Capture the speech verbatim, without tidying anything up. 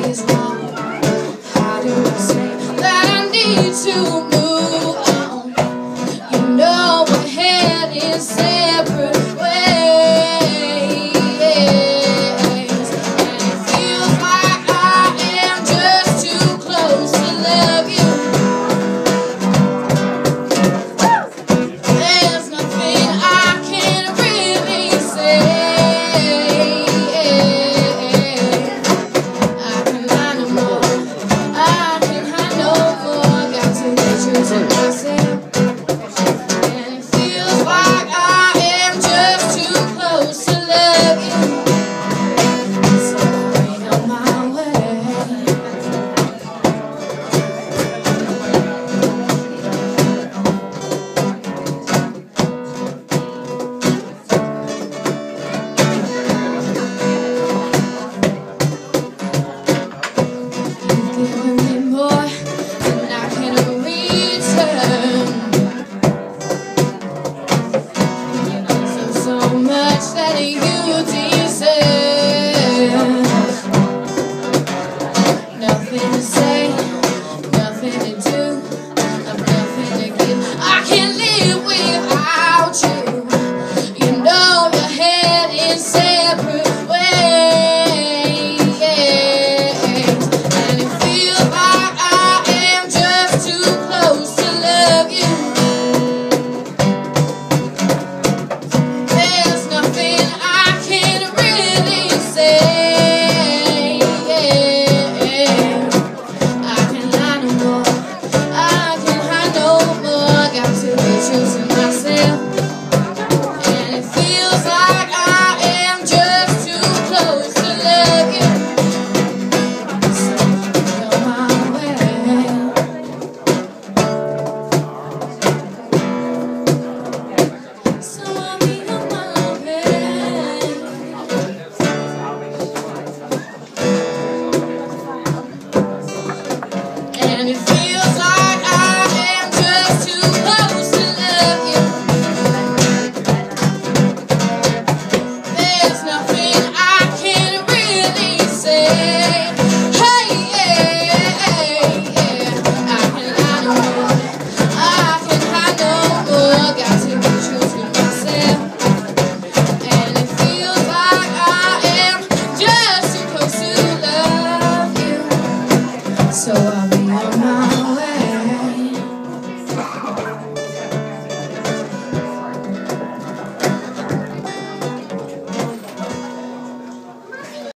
is wrong? How do I say that I need to move on? You know we're heading separate ways, and it feels like I am just too close to love you. There's nothing I can really say. I can hide no more. I can hide no more. Got to be true to myself. And it feels like I am just too close to love you. So rain on my way. You've given me more than I can return. So, so much that you deserve. Nothing to say, nothing to do, I've nothing to give. I can't live without you. You know your head in separate ways, and it feels like I am just too close to love you. There's nothing I can really say. I can hide no more. I can hide no more. Got to be true to myself. And it feels like I am just too close to love you. So go my way. So I'll be on my way. And it feels